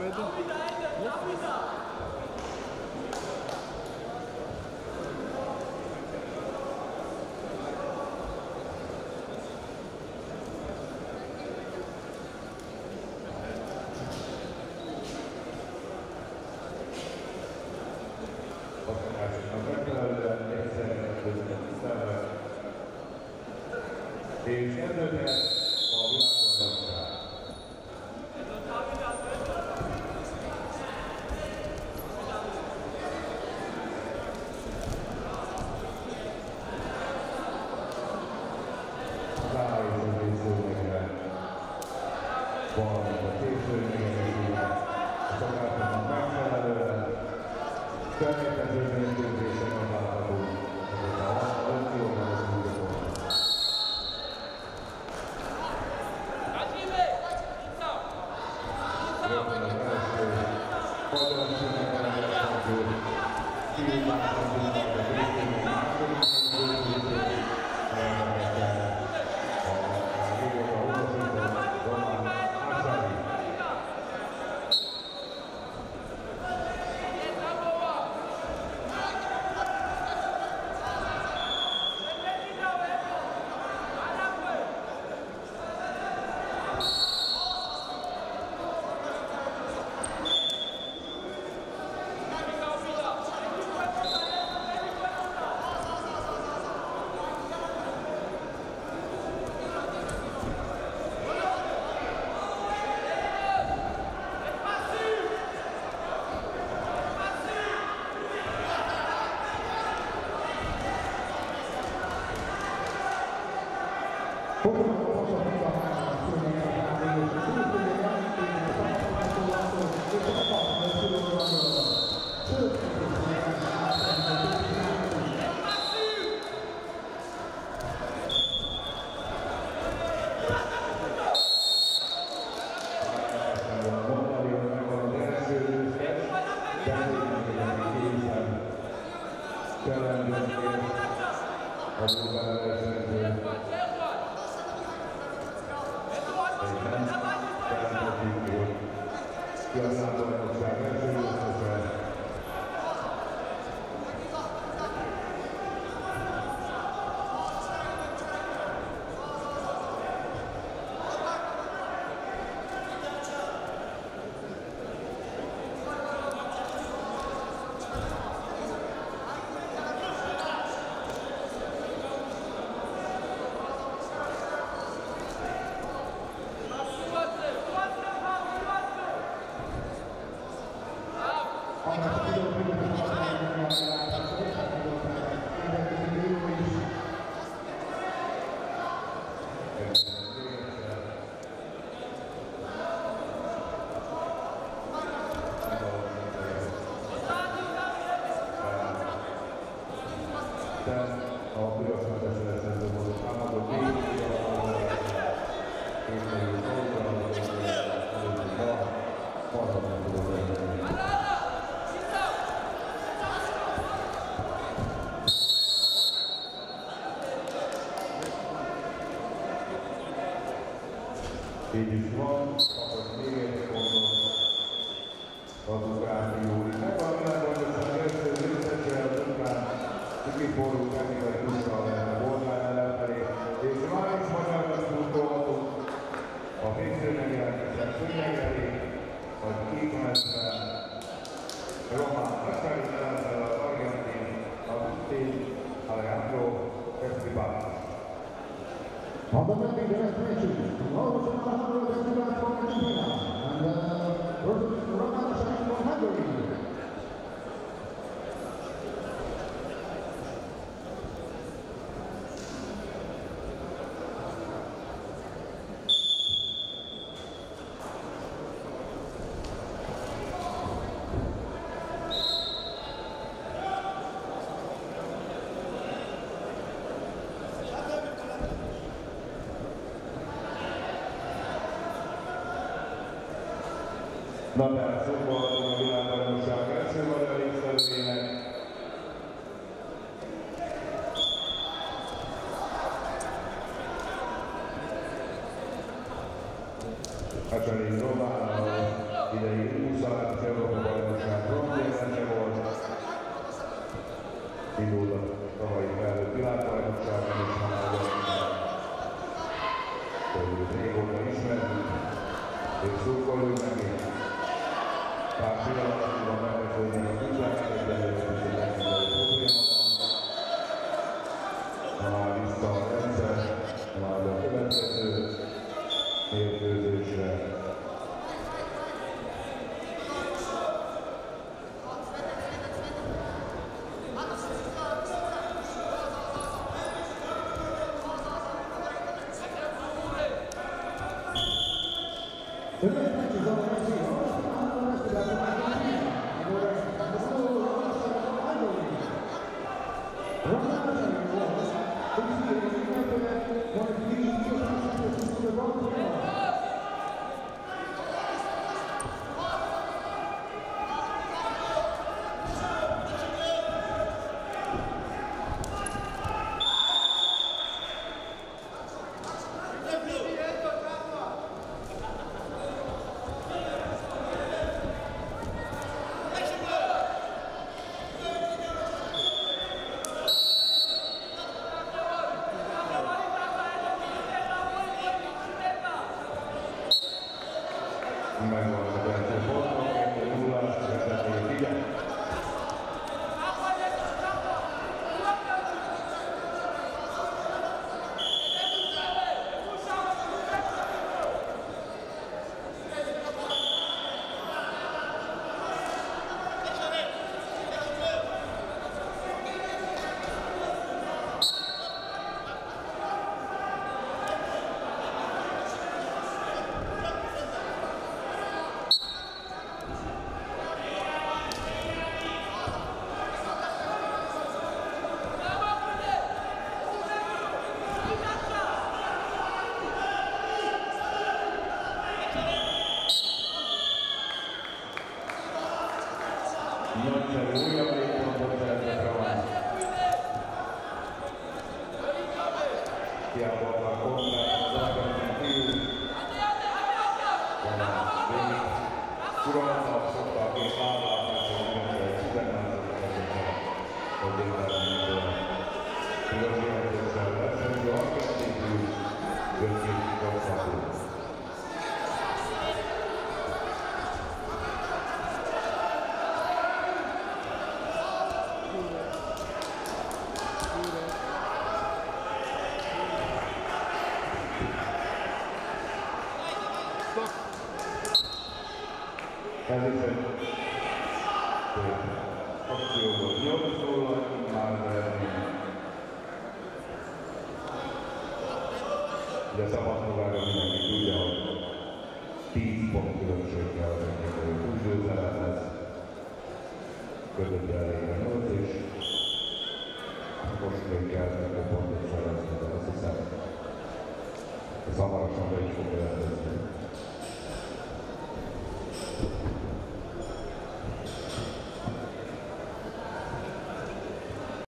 És kezdődhet a világbajnokság. Rájön a részülményre, valamint a készülményekre, a szakáltatnak megfelelően, természetesen mérkőzésen megválható, ezért a 5 kilómetres múlva. Így is van, kapott még egy pontot az ukrán fiú. Megvan világbajnokság első részesel után Nikiforú technikai tussal lenne Bolgár ellenfelé, és már is magyarnak szurkolhatunk a végző megjelentésen szőnyeg elé, hogy 2 meccsben Román Kacsari ellenfele az argentin, a Agustín Alejandro Escribá. On the Olympic destination, also 100 from Argentina, and Roman from Hungary. Na tehát szokva a világbajnokság első magyar résztvevőjének. Kacsari Román az idei és szurkoljuk neki. Pár pillanatban megkezdődnek a küzdelmek, egyelőre is egy technikai probléma van. Már vissza a rendszer, majd a következő mérkőzésre. The next match is on the MC. Megvan az első ponton, 2-0-ás vezetői figyelj. Nagyszerű újabb létpontot szerzett Raván. Hiába akar kontrát az Argentin fiú. Raván végig uralta, sokkal két vállalt, hogy mindenre 10 másodpercet hogy értelményből piros jelzéssel versenyző Argentin fiú döntőt kapható. Ez is egy akció volt, 8-0 már az eredmény. Ugye szabadfogára mindenki tudja, hogy 10 pont különbséggel az egyébként húsgyőzelem lesz. Ködött elére 8 is. Most még kell egy pontot szerezni, de azt hiszem, ez hamarosan be is fog jelentkezni.